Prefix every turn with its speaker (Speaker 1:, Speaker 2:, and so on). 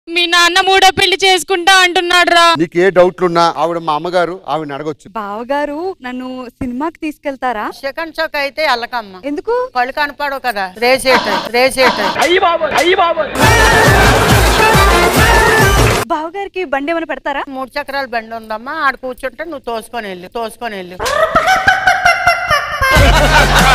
Speaker 1: మీ నాన్న మూడో పెళ్లి చేసుకుంటా అంటున్నాడు రా.
Speaker 2: నీకే డౌట్లున్నా ఆవిడ మా అమ్మగారు, ఆవిడని అడగొచ్చు.
Speaker 3: బావగారు నన్ను సినిమాకి తీసుకెళ్తారా?
Speaker 4: సెకండ్ షోక్ అయితే అల్లకమ్మ.
Speaker 3: ఎందుకు?
Speaker 4: కళ్ళు కనపడవు కదా, రేసేట.
Speaker 3: బావగారికి బండి ఏమైనా పెడతారా?
Speaker 4: 3 చక్రాల బండి ఉందమ్మా, ఆడ కూర్చుంటే నువ్వు తోసుకొని వెళ్ళు.